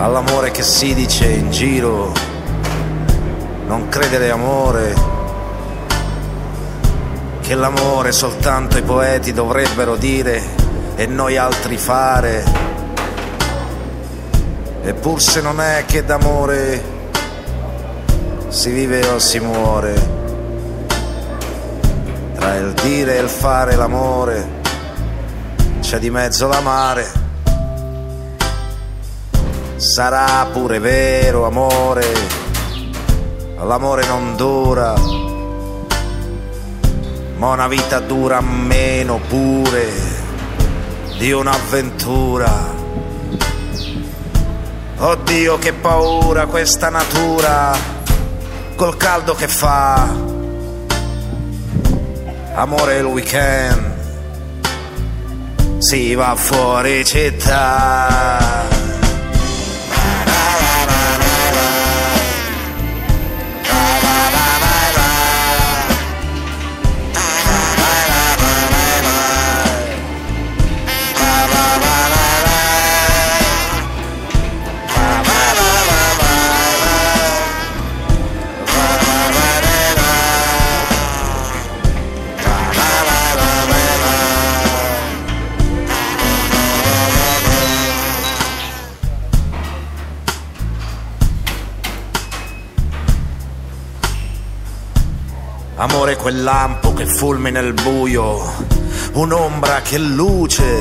all'amore che si dice in giro, non credere amore, che l'amore soltanto i poeti dovrebbero dire e noi altri fare. Eppur se non è che d'amore si vive o si muore, tra il dire e il fare l'amore c'è di mezzo l'amare. Sarà pure vero amore, l'amore non dura, ma una vita dura meno pure di un'avventura. Oddio che paura questa natura, col caldo che fa. Amore il weekend, si va fuori città. Amore quel lampo che fulmina il buio, un'ombra che luce,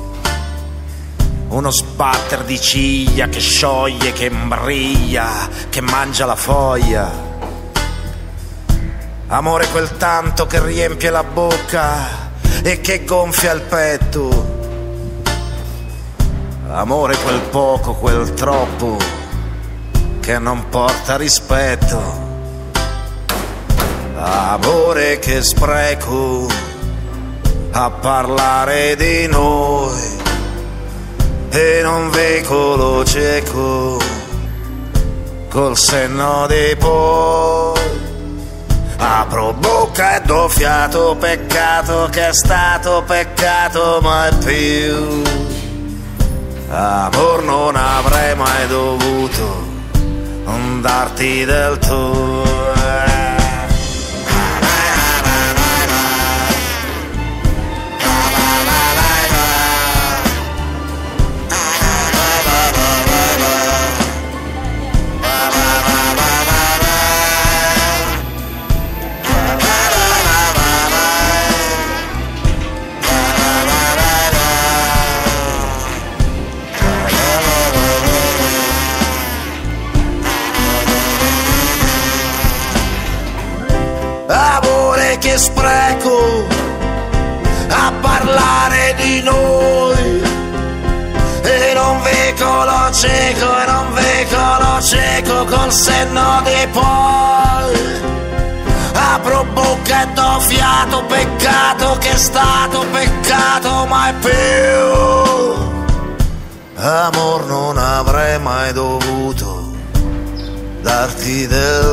uno sbatter di ciglia che scioglie, che imbriglia, che mangia la foglia. Amore quel tanto che riempie la bocca e che gonfia il petto. Amore quel poco, quel troppo che non porta rispetto. Amore che spreco a parlare di noi e non veicolo cieco col senno di poi. Apro bocca e do fiato, peccato che è stato peccato mai più. Amor non avrei mai dovuto non darti del tuo. Amore che spreco a parlare di noi e non veicolo cieco, e non veicolo cieco col senno di poi. Apro bocca e do fiato, peccato che è stato peccato mai più. Amor non avrei mai dovuto darti del